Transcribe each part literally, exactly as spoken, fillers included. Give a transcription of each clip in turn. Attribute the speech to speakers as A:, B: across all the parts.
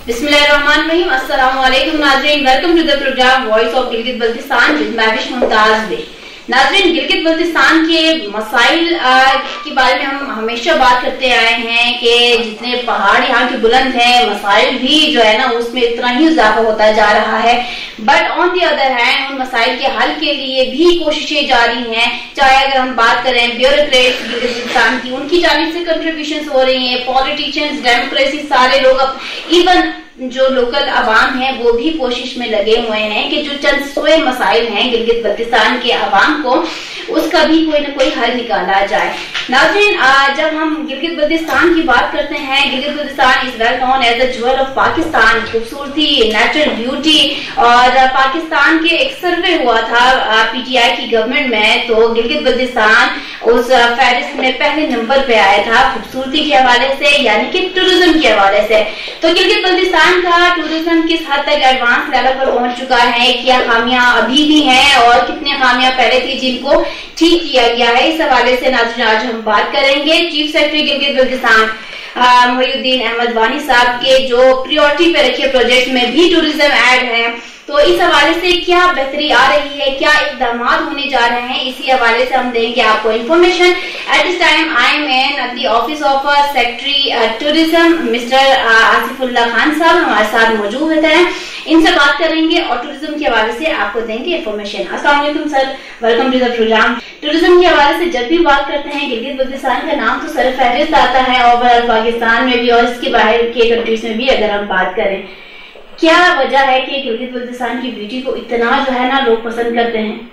A: बिस्मिल्लाहिर्रहमानिर्रहीम। अस्सलाम वालेकुम नाज़रीन, welcome to the programme voice of Gilgit Baltistan with Mahwish Mumtaz बे। नाज़रीन, गिलगित बल्तिस्तान के मसाइल के बारे में हम हमेशा बात करते आए हैं कि जितने पहाड़ यहाँ के बुलंद हैं, मसाइल भी जो है ना उसमें इतना ही इजाफा होता जा रहा है। But on the other hand उन मसाइल के हल के लिए भी कोशिशें जारी हैं। चाहे अगर हम बात करें ब्यूरोक्रेट्स गिलगित बल्तिस्तान की, उनकी जानिब से कंट्रीब्यूशन हो रही है, पॉलिटिशियंस, डेमोक्रेसी, सारे लोग, इवन जो लोकल अवाम है वो भी कोशिश में लगे हुए हैं कि जो चंद सोए मसाइल हैं गिलगित बल्तिस्तान के अवाम को, उसका भी कोई ना कोई हल निकाला जाए। नाज़रीन, जब हम गिलगित बल्तिस्तान की बात करते हैं, Gilgit Baltistan is well known as the jewel of Pakistan. खूबसूरती, नेचुरल ब्यूटी, और पाकिस्तान के एक सर्वे हुआ था पीटीआई की गवर्नमेंट में, तो गिलगित बल्तिस्तान उस फहरिस्त में पहले नंबर पे आया था खूबसूरती के हवाले से, यानी कि टूरिज्म के हवाले से। तो गिलगित बल्तिस्तान का टूरिज्म किस हद तक एडवांस लेवल पर पहुंच चुका है, क्या खामियां अभी भी हैं और कितनी खामियां पहले थी जिनको ठीक किया गया है, इस हवाले से नाज़रीन आज हम बात करेंगे। चीफ सेक्रेटरी गिलगित बल्तिस्तान मोहिउद्दीन अहमद वानी साहब के जो प्रियोरिटी पे रखे प्रोजेक्ट में भी टूरिज्म ऐड है, तो इस हवाले से क्या बेहतरी आ रही है, क्या इकदाम होने जा रहे हैं, इसी हवाले से हम देंगे आपको information. At this time I am in the office of secretary tourism mister Asifullah Khan साहब हमारे साथ मौजूद हैं, इनसे बात करेंगे और टूरिज्म के हवाले से आपको देंगे इन्फॉर्मेशन। अस्सलाम वालेकुम sir, welcome to the programme. Tourism के हवाले से जब भी बात करते हैं गिलगित बल्तिस्तान का नाम तो सर फहरिस्त आता है, ओवरऑल पाकिस्तान में भी और इसके बाहर के कंट्रीज में भी अगर हम बात करें, क्या वजह है कि गिलगित बल्तिस्तान की ब्यूटी को इतना जो है ना लोग पसंद करते हैं?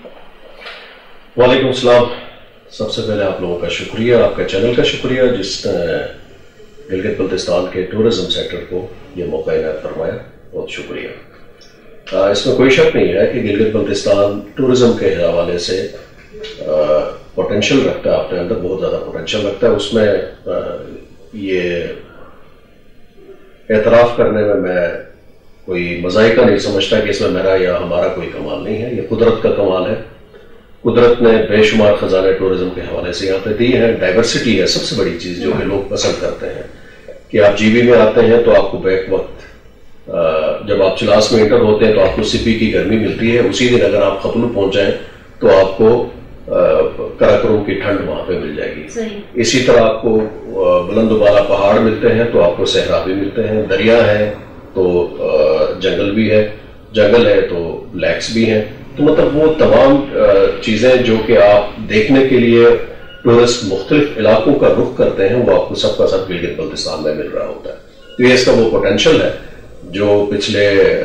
B: वालेकुम सलाम। सबसे पहले आप लोगों का शुक्रिया, आपका चैनल का शुक्रिया जिसने गिलगित बल्तिस्तान के टूरिज्म सेक्टर को ये मौका इनायत फरमाया, बहुत शुक्रिया। इसमें कोई शक नहीं है कि गिलगित बल्तिस्तान टूरिज्म के हवाले से पोटेंशियल रखता है, अपने अंदर बहुत ज़्यादा पोटेंशियल रखता है। उसमें आ, ये एतराफ़ करने में मैं कोई मज़ाइका नहीं समझता कि इसमें मेरा या हमारा कोई कमाल नहीं है, ये कुदरत का कमाल है। कुदरत ने बेशुमार खजाने टूरिज्म के हवाले से यहाँ पे दी है। डाइवर्सिटी है सबसे बड़ी चीज़ जो कि लोग पसंद करते हैं कि आप जीबी में आते हैं तो आपको बैक वक्त, जब आप चिलास में इंटर होते हैं तो आपको सिपी की गर्मी मिलती है, उसी दिन अगर आप खपलू पहुंच जाएं तो आपको कराकरम की ठंड वहां पे मिल जाएगी। इसी तरह आपको बुलंद बाला पहाड़ मिलते हैं तो आपको सहरा भी मिलते हैं, दरिया है तो जंगल भी है, जंगल है तो लेक्स भी हैं। तो मतलब वो तमाम चीजें जो कि आप देखने के लिए टूरिस्ट मुख्तलिफ इलाकों का रुख करते हैं वो आपको सबका सब गिलगित बल्तिस्तान में मिल रहा होता है। तो ये इसका वो पोटेंशियल है जो पिछले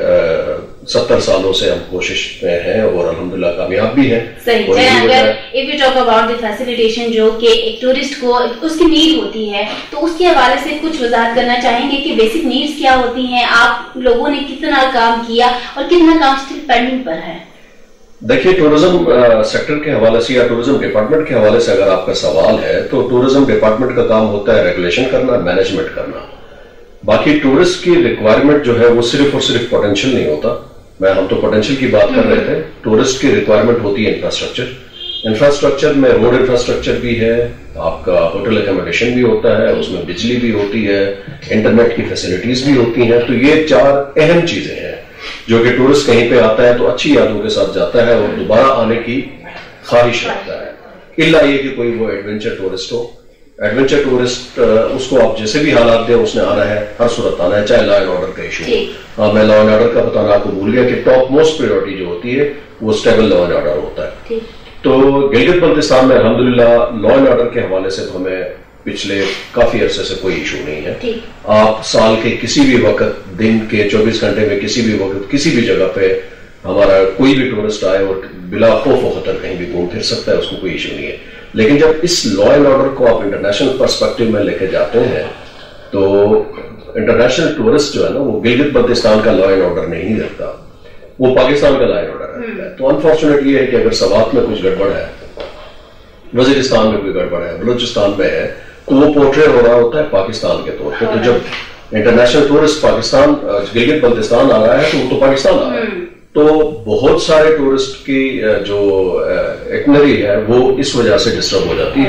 B: सत्तर सालों से हम कोशिश में हैं और अल्हम्दुलिल्लाह कामयाब भी हैं।
A: सही। अगर if you talk about the facilitation जो कि एक टूरिस्ट को उसकी नीड होती है, तो उसके हवाले से कुछ वजाहत करना चाहेंगे कि बेसिक नीड्स क्या होती हैं, आप लोगों ने कितना काम किया और कितना काम स्टिल पेंडिंग पर है?
B: देखिए, टूरिज्म सेक्टर के हवाले से या टूरिज्म डिपार्टमेंट के हवाले से अगर आपका सवाल है तो टूरिज्म डिपार्टमेंट का काम होता है रेगुलेशन करना, मैनेजमेंट करना। बाकी टूरिस्ट की रिक्वायरमेंट जो है वो सिर्फ और सिर्फ पोटेंशियल नहीं होता। मैं हम तो पोटेंशियल की बात कर रहे थे, टूरिस्ट की रिक्वायरमेंट होती है इंफ्रास्ट्रक्चर। इंफ्रास्ट्रक्चर में रोड इंफ्रास्ट्रक्चर भी है, आपका होटल एकोमोडेशन भी होता है, उसमें बिजली भी होती है, इंटरनेट की फैसिलिटीज भी होती हैं। तो ये चार अहम चीजें हैं जो कि टूरिस्ट कहीं पे आता है तो अच्छी यादों के साथ जाता है और दोबारा आने की ख्वाहिश रखता है। इल्ला ये कि कोई वो एडवेंचर टूरिस्ट हो। एडवेंचर टूरिस्ट उसको आप जैसे भी हालात दें उसने आना है, हर सूरत आना है, चाहे लॉ एंड ऑर्डर का इशू हो। हाँ, मैं लॉ एंड ऑर्डर का बताना आपको भूल गया कि टॉप मोस्ट प्रायोरिटी जो होती है वो स्टेबल लॉ एंड ऑर्डर होता है। तो गिलगित बल्तिस्तान में अल्हम्दुलिल्लाह लॉ एंड ऑर्डर के हवाले से तो हमें पिछले काफी अरसे से कोई इशू नहीं है। आप साल के किसी भी वक्त, दिन के चौबीस घंटे में किसी भी वक्त किसी भी जगह पे हमारा कोई भी टूरिस्ट आए और बिला खौफ व खतर कहीं भी घूम फिर सकता है, उसको कोई इशू नहीं है। लेकिन जब इस लॉ एंड ऑर्डर को आप इंटरनेशनल पर्सपेक्टिव में लेके जाते हैं तो इंटरनेशनल टूरिस्ट जो है ना वो गिलगित बल्तिस्तान का लॉ एंड ऑर्डर नहीं रखता, वो पाकिस्तान का लॉ एंड ऑर्डर है। तो अनफॉर्चुनेटली ये है कि अगर सवात में कुछ गड़बड़ है, वजीरिस्तान में कोई गड़बड़ है, बलूचिस्तान में है, तो वो पोर्ट्रे हो रहा होता है पाकिस्तान के तौर पर। तो जब इंटरनेशनल टूरिस्ट पाकिस्तान गिलगित बल्तिस्तान आ रहा है तो वो तो पाकिस्तान आ रहा है। तो बहुत सारे टूरिस्ट की जो इटनरी है वो इस वजह से डिस्टर्ब हो जाती है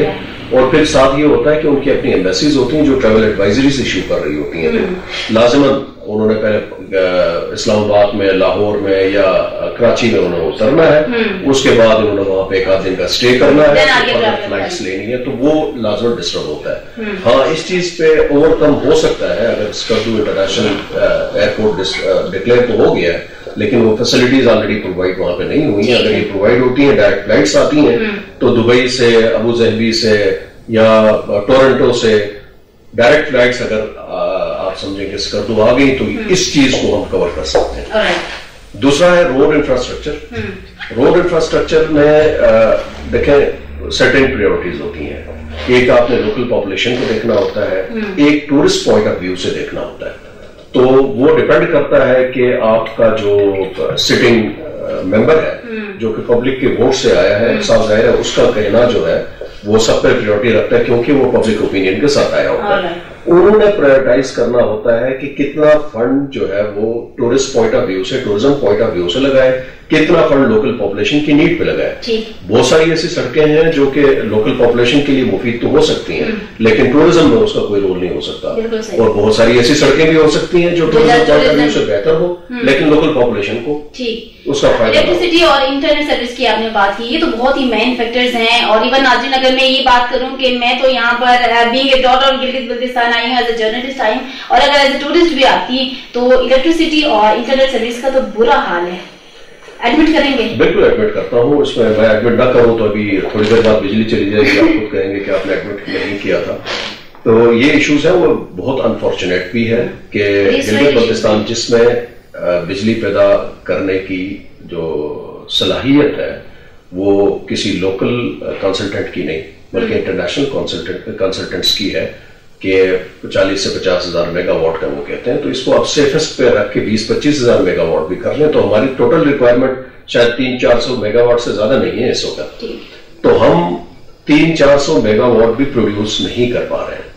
B: اور پھر ساتھ یہ ہوتا ہے کہ ان کی اپنی ایمبیسیز ہوتی ہیں جو ٹریول ایڈوائزریز ایشو کر رہی ہوتی ہیں. تو لازماً انہوں نے پہلے اسلام آباد میں، لاہور میں یا کراچی میں انہوں نے اترنا ہے، اس کے بعد انہوں نے وہاں پہ ایک آدھ دن کا اسٹے کرنا ہے، فلائٹس لینی ہے، تو وہ لازماً ڈسٹرب ہوتا ہے. ہاں اس چیز پہ اوور کم ہو سکتا ہے اگر اسکردو انٹرنیشنل ایئرپورٹ ڈکلیئر تو ہو گیا ہے، لیکن وہ فیسلٹیز آلریڈی پرووائڈ وہاں پہ نہیں ہوئی ہیں. اگر یہ پرووائڈ ہوتی ہیں، ڈائریکٹ فلائٹس آتی ہیں، تو دبئی سے، ابو ظہبی سے یا ٹورنٹو سے ڈائریکٹ فلائٹس اگر آپ سمجھیں کہ اسکردو آ گئی تو اس چیز کو ہم کور کر سکتے ہیں. دوسرا ہے روڈ انفراسٹرکچر. روڈ انفراسٹرکچر میں دیکھیں سرٹن پریورٹیز ہوتی ہیں. ایک آپ نے لوکل پاپولیشن کو دیکھنا ہوتا ہے، ایک ٹورسٹ پوائنٹ آف ویو سے دیکھنا ہوتا ہے. تو وہ ڈیپینڈ کرتا ہے کہ آپ کا جو سٹنگ ممبر ہے جو کہ پبلک کے ووٹ سے آیا ہے، صاف ظاہر ہے اس کا کہنا جو ہے وہ سب پہ پریورٹی رکھتا ہے کیونکہ وہ پبلک اوپینین کے ساتھ آیا ہوتا ہے. انہوں نے پرائیورٹائز کرنا ہوتا ہے کہ کتنا فنڈ جو ہے وہ ٹورسٹ پوائنٹ آف ویو سے، ٹورزم پوائنٹ آف ویو سے لگائے، کتنا فنڈ لوکل پاپولیشن کی نیڈ پہ لگائے. بہت ساری ایسی سڑکیں ہیں جو کہ لوکل پاپولیشن کے لیے مفید تو ہو سکتی ہیں لیکن ٹورزم میں اس کا کوئی رول نہیں ہو سکتا، اور بہت ساری ایسی سڑکیں بھی ہو سکتی ہیں جو ٹورزم پوائنٹ آف ویو سے بہتر ہو لیکن لوکل پاپولیشن کو اس کا فائدہ.
A: الیکٹریسٹی اور انٹرنیٹ سروس کی آپ نے بات کی، یہ تو بہت ہی مین فیکٹرز ہیں. اور ایون ناظرین اگر میں یہ بات کروں کہ میں تو یہاں پر being a daughter of Gilgit Baltistan آئی ہوں ایز اے جرنلسٹ آئی ہوں، اور اگر ایز اے ٹورسٹ بھی آتی تو الیکٹریسٹی اور انٹرنیٹ سروس کا تو برا حال ہے. ایڈمٹ کریں گے؟
B: بالکل ایڈمٹ کرتا ہوں. اس میں میں ایڈمٹ نہ کروں تو ابھی تھوڑی دیر بعد بجلی چلی جائے گی، آپ خود کہیں گے کہ آپ نے ایڈمٹ نہیں کیا تھا. تو یہ ایشوز ہیں وہ بہت انفارچونیٹ بھی ہے کہ گلگت بلتستان جس میں بجلی پیدا کرنے کی جو صلاحیت ہے وہ کسی لوکل کنسلٹنٹ کی نہیں بلکہ انٹرنیشنل کنسلٹنٹس کی ہے کہ چالیس سے پچاس ہزار میگا واٹ کا وہ کہتے ہیں. تو اس کو آپ سیفسٹ پہ رکھ کے بیس پچیس ہزار میگا واٹ بھی کر لیں تو ہماری ٹوٹل ریکوائرمنٹ شاید تین چار سو میگا واٹ سے زیادہ نہیں ہے اس وقت. تو ہم تین چار سو میگا واٹ بھی پروڈیوس نہیں کر پا رہے ہیں.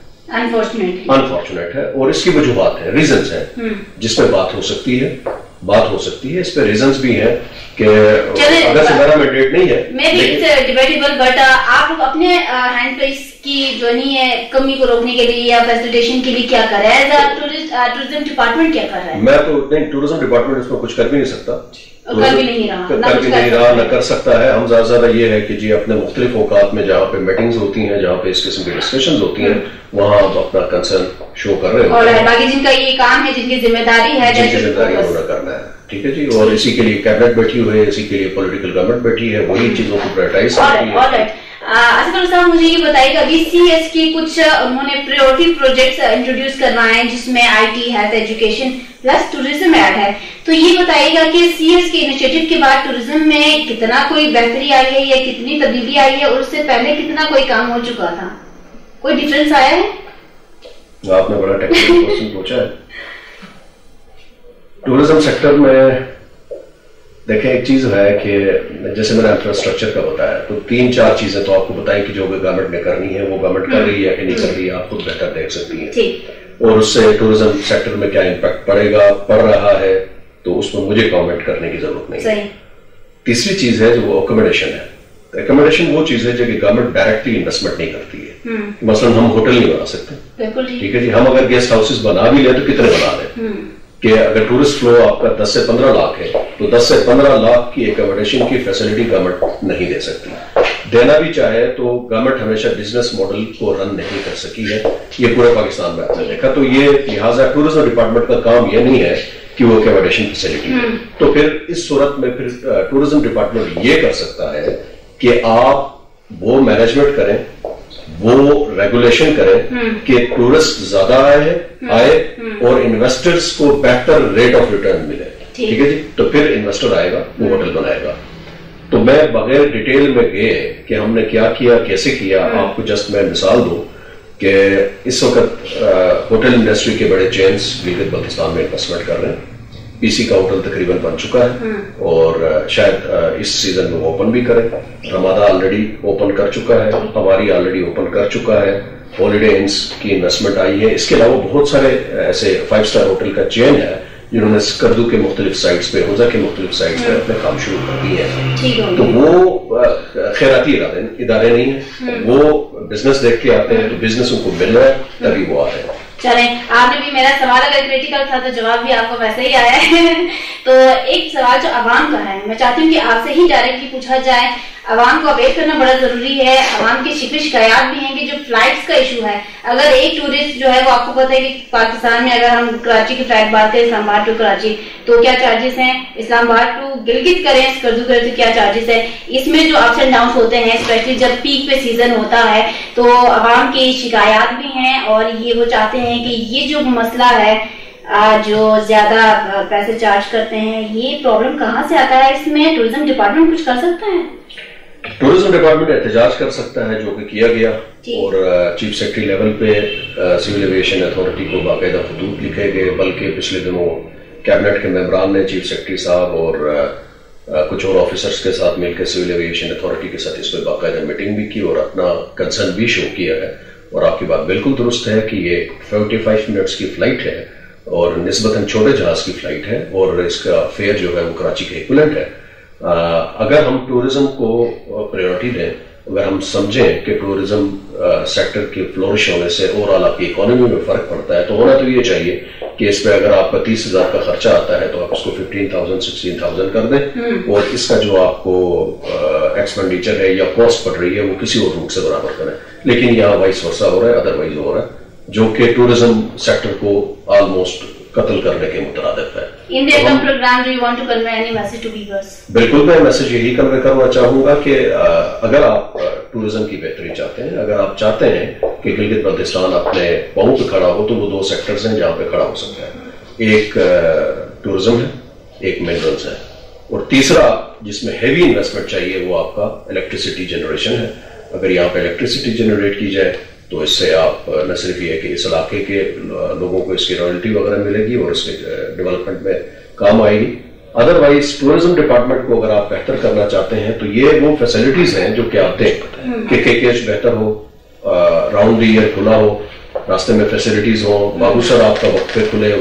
B: انفارچونیٹ ہے اور اس کی وجوہات ہیں، ریزنز ہیں جس پہ بات ہو سکتی ہے بات ہو سکتی ہے اس پہ ریزنز بھی ہیں کہ اگر سے میرا مینڈیٹ نہیں ہے
A: میں بھی اٹس ڈیبیٹیبل، بٹ آپ لوگ اپنے ہینڈ پہ اس کی جو نہیں ہے کمی کو روکنے کے لیے یا فیسیلیٹیشن کے لیے کیا کر رہا ہے؟ ٹورزم ڈپارٹمنٹ کیا کر رہا ہے؟
B: میں تو نہیں، ٹورزم ڈپارٹمنٹ اس میں کچھ کر بھی نہیں سکتا،
A: کر بھی نہیں رہا
B: کر بھی نہیں رہا نہ کر سکتا ہے. ہم زیادہ زیادہ یہ ہے کہ جی اپنے مختلف اوقات میں جہاں پہ میٹنگز ہوتی ہیں، جہاں پہ اس قسم کی ڈسکشنز ہوتی ہیں، وہاں آپ اپنا کنسرن شو کر رہے ہیں
A: اور باقی جن کا یہ کام ہے، جن کی ذمہ داری ہے،
B: جن کی ذمہ داری انہوں نے کرنا ہے. ٹھیک ہے جی. اور اسی کے لیے کیبنٹ بیٹھی ہوئی ہے، اسی کے لیے پولیٹیکل گورنمنٹ بیٹھی ہے، وہی چیزوں کو پرائورٹائز کرتی ہے.
A: اصغر صاحب مجھے یہ بتائیے گا، ابھی سی ایس کی کچھ انہوں نے پریورٹی پروجیکٹس انٹروڈیوس کروائے ہیں جس میں I T, health, education plus tourism add ہے. تو یہ بتائیے گا کہ سی ایس کے انیشیٹو کے بعد ٹوریزم میں کتنا کوئی بہتری آئی ہے یا کتنی تبدیلی آئی ہے، اور اس سے پہلے کتنا کوئی کام ہو چکا تھا؟ کوئی ڈفرینس آیا ہے؟
B: آپ نے بڑا ٹیکنیکل کوسچن پوچھا ہے. ٹوریزم سیکٹر میں دیکھیں ایک چیز ہے کہ جیسے میں نے انفراسٹرکچر کا بتایا تو تین چار چیزیں تو آپ کو بتائیں کہ جو گورنمنٹ نے کرنی ہے وہ گورنمنٹ کر رہی ہے کہ نہیں کر رہی ہے، آپ خود بہتر دیکھ سکتی ہیں. اور اس سے ٹوریزم سیکٹر میں کیا امپیکٹ پڑے گا، پڑ رہا ہے، تو اس میں مجھے کامنٹ کرنے کی ضرورت نہیں. تیسری چیز ہے جو وہ اکوموڈیشن ہے. اکوموڈیشن وہ چیز ہے جو کہ گورنمنٹ ڈائریکٹلی انویسٹمنٹ نہیں کرتی ہے. مثلاً ہم ہوٹل نہیں بنا سکتے، ٹھیک ہے جی. ہم اگر گیسٹ ہاؤسز بنا بھی لیں تو کتنے بنا لیں کہ اگر ٹورسٹ فلو آپ کا دس سے پندرہ لاکھ ہے تو دس سے پندرہ لاکھ کی اکوموڈیشن کی فیسلٹی گورنمنٹ نہیں دے سکتی. دینا بھی چاہے تو گورنمنٹ ہمیشہ بزنس ماڈل کو رن نہیں کر سکی ہے. یہ پورے پاکستان میں آپ نے دیکھا. تو یہ لہٰذا ٹورزم ڈپارٹمنٹ کا کام یہ نہیں ہے کہ وہ اکوموڈیشن فیسلٹی ہے. تو پھر اس صورت میں پھر ٹورزم ڈپارٹمنٹ یہ کر سکتا ہے کہ آپ وہ مینجمنٹ کریں، وہ ریگولیشن کریں کہ ٹورسٹ زیادہ آئے آئے اور انویسٹرز کو بہتر ریٹ آف ریٹرن ملے. ٹھیک ہے جی. تو پھر انویسٹر آئے گا، وہ ہوٹل بنائے گا. تو میں بغیر ڈیٹیل میں گئے کہ ہم نے کیا کیا، کیسے کیا، آپ کو جسٹ میں مثال دوں کہ اس وقت ہوٹل انڈسٹری کے بڑے چینز گلگت بلتستان میں انویسٹمنٹ کر رہے ہیں. پی سی کا ہوٹل تقریباً بن چکا ہے اور شاید اس سیزن میں وہ اوپن بھی کرے. رمادہ آلریڈی اوپن کر چکا ہے، ہماری آلریڈی اوپن کر چکا ہے. ہالیڈے انس کی انویسٹمنٹ آئی ہے. اس کے علاوہ بہت سارے ایسے فائیو سٹار ہوٹل کا چین ہے جنہوں نے اسکردو کے مختلف سائٹس پہ، حوضہ کے مختلف سائٹس پہ اپنے کام شروع کر دیے ہیں. تو وہ خیراتی ادارے نہیں ہیں، وہ बिजनेस देख के आते हैं, तो बिजनेस उनको मिल रहा है तभी वो आ रहे हैं।
A: चलें, आपने भी मेरा सवाल अगर क्रिटिकल था तो जवाब भी आपको वैसे ही आया है। तो एक सवाल जो आवाम का है, मैं चाहती हूँ कि आपसे ही डायरेक्टली पूछा जाए। आवाम को अवेयर करना बड़ा जरूरी है। आवाम की शिकवे शिकायत भी हैं कि जो फ्लाइट्स का इशू है, अगर एक टूरिस्ट जो है वो, आपको पता है कि पाकिस्तान में अगर हम कराची की फ्लाइट बात करें इस्लामाबाद टू कराची तो क्या चार्जेस हैं, इस्लामाबाद टू गिलगित करें स्कर्दू करें तो क्या चार्जेस है। इसमें जो अप्स एंड डाउन होते हैं, स्पेशली जब पीक पे सीजन होता है, तो आवाम की शिकायत भी हैं और ये वो चाहते हैं कि ये जो मसला है, जो ज्यादा पैसे चार्ज करते हैं, ये प्रॉब्लम कहाँ से आता है? इसमें टूरिज्म डिपार्टमेंट कुछ कर सकता है?
B: टूरिज्म डिपार्टमेंट एहतजाज कर सकता है, जो कि किया गया, और चीफ सेक्रेटरी लेवल पे सिविल एविएशन अथॉरिटी को बाकायदा खतूत लिखे गए। बल्कि पिछले दिनों कैबिनेट के मेंबरान ने चीफ सेक्रेटरी साहब और आ, कुछ और ऑफिसर्स के साथ मिलकर सिविल एविएशन अथॉरिटी के साथ इस पर बाकायदा मीटिंग भी की और अपना कंसर्न भी शो किया है। और आपकी बात बिल्कुल दुरुस्त है कि ये पैंतालीस मिनट्स की फ्लाइट है और निस्बतन छोटे जहाज की फ्लाइट है और इसका फेयर जो है वो कराची के इक्विवेलेंट है। आ, अगर हम टूरिज्म को प्रायोरिटी दें, अगर हम समझें कि टूरिज्म सेक्टर के फ्लोरिश होने से ओवरऑल आपकी इकोनॉमी में फर्क पड़ता है, तो होना तो ये चाहिए कि इस पे अगर आपका तीस हजार का खर्चा आता है तो आप इसको फिफ्टीन थाउजेंड सिक्सटीन थाउजेंड कर दें और इसका जो आपको एक्सपेंडिचर है या कॉस्ट पड़ रही है वो किसी और रूट से बराबर करें। लेकिन यहाँ वाइस वर्सा हो रहा है, अदरवाइज हो रहा है, जो कि टूरिज्म सेक्टर को ऑलमोस्ट कत्ल करने के मुतरादिफ है।
A: In the end program, do you want to convey any message to viewers?
B: बिल्कुल, मैं मैसेज यही कन्वे करना चाहूंगा कि अगर आप टूरिज्म की बेहतरी चाहते हैं, अगर आप चाहते हैं कि गिलगित बल्तिस्तान अपने पांव पे खड़ा हो, तो वो दो सेक्टर्स हैं जहां पे खड़ा हो सकता है। एक टूरिज्म है, एक मिनरल्स है, और तीसरा जिसमें हेवी इन्वेस्टमेंट चाहिए वो आपका इलेक्ट्रिसिटी जनरेशन है। अगर यहाँ पे इलेक्ट्रिसिटी जनरेट की जाए तो इससे आप न सिर्फ ये कि इस इलाके के लोगों को इसकी रॉयल्टी वगैरह मिलेगी और इसके डेवलपमेंट में काम आएगी। अदरवाइज टूरिज्म डिपार्टमेंट को अगर आप बेहतर करना चाहते हैं तो ये वो फैसिलिटीज हैं जो कि आप देख कि केकेएच बेहतर हो, राउंड द ईयर खुला हो, रास्ते में फैसिलिटीज हो, बाबूसर आपका वक्त पे खुले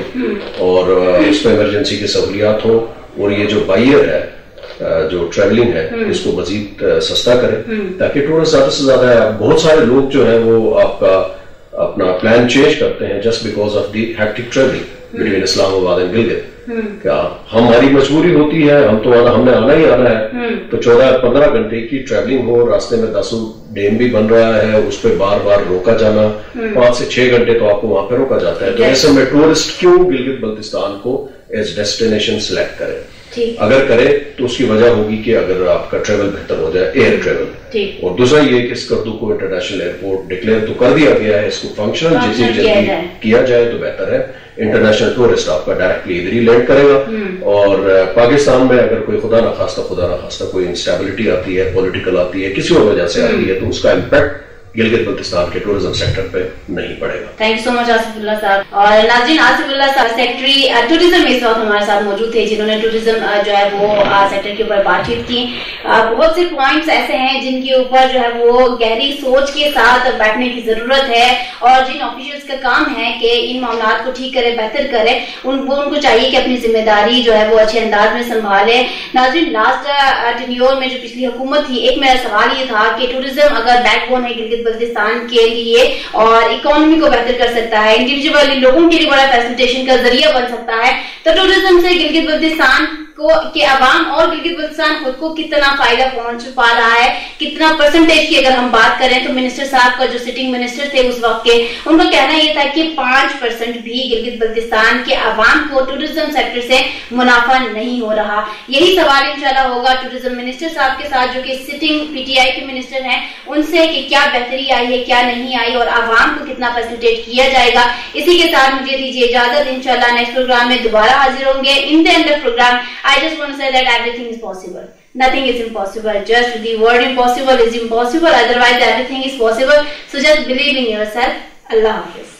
B: और उस पर इमरजेंसी की सहूलियात हो, और ये जो बाइयर है, जो ट्रैवलिंग है, इसको मजीद सस्ता करें ताकि टूरिस्ट ज्यादा से ज्यादा। बहुत सारे लोग जो है वो आपका अपना प्लान चेंज करते हैं just because of the hectic travelling between Islamabad and Gilgit. क्या हमारी मजबूरी होती है, हम तो आना, हमने आना ही आना है, तो चौदह पंद्रह घंटे की ट्रैवलिंग हो, रास्ते में दासू डैम भी बन रहा है, उस पर बार बार रोका जाना, पांच से छह घंटे तो आपको वहां पे रोका जाता है। तो ऐसे में टूरिस्ट क्यों गिलगित बल्तिस्तान को एज डेस्टिनेशन सिलेक्ट करें? अगर करे तो उसकी वजह होगी कि अगर आपका ट्रेवल बेहतर हो जाए, एयर ट्रेवल। और दूसरा ये कि स्कर्दू को इंटरनेशनल एयरपोर्ट डिक्लेयर तो कर दिया गया है, इसको फंक्शनल जितनी जल्दी किया जाए तो बेहतर है। इंटरनेशनल टूरिस्ट आपका डायरेक्टली इधर ही लैंड करेगा। और पाकिस्तान में अगर कोई खुदा ना खास्ता खुदा ना खास्ता कोई इंस्टेबिलिटी आती है, पॉलिटिकल आती है, किसी और वजह से आती है, तो उसका इम्पैक्ट गिलगित बल्तिस्तान के टूरिज्म सेक्टर पे नहीं पड़ेगा।
A: Thank you so much Asifullah साहब। और नाज़रीन, आसिफुल्लाह साहब सेक्रेटरी टूरिज्म इस वक्त हमारे साथ मौजूद थे, जिन्होंने टूरिज्म जो है वो सेक्टर के ऊपर बातचीत की। बहुत से पॉइंट्स ऐसे हैं जिनके ऊपर जो है वो गहरी सोच के साथ बैठने की जरूरत है, और जिन ऑफिशियल्स का काम है कि इन मामलों को ठीक करे, बेहतर करे, उन वो उनको चाहिए कि अपनी जिम्मेदारी जो है वो अच्छे अंदाज में संभाले। नाज़रीन, लास्ट टेन्योर में जो पिछली हुकूमत थी, एक मेरा सवाल ये था कि टूरिज्म अगर बैकबोन है गिलगित बल्तिस्तान के लिए और इकोनॉमी को बेहतर कर सकता है, इंडिविजुअली लोगों के लिए बड़ा फैसिलिटेशन का जरिया बन सकता है, तो टूरिज्म से गिलगित बल्तिस्तान को के आवाम और गिलगित बल्तिस्तान खुद को कितना फायदा पहुंच पा रहा है, कितना परसेंटेज की अगर हम बात करें तो मिनिस्टर साहब का जो सिटिंग मिनिस्टर थे उस वक्त के, उनका कहना यह था कि पांच परसेंट भी गिलगित बल्तिस्तान के आवाम को टूरिज्म सेक्टर से मुनाफा नहीं हो रहा। यही सवाल इंशाल्लाह होगा टूरिज्म मिनिस्टर साहब के साथ, जो कि सिटिंग पीटीआई के मिनिस्टर हैं, उनसे कि क्या बेहतरी आई है, क्या नहीं आई, और आवाम को कितना फैसिलिटेट किया जाएगा। इसी के साथ मुझे दीजिए इजाजत, इंशाल्लाह नेक्स्ट प्रोग्राम में दोबारा हाजिर होंगे। In the end of programme I just want to say that everything is possible. Nothing is impossible. Just the word impossible is impossible. Otherwise, everything is possible. So just believe in yourself. Allah Hafiz.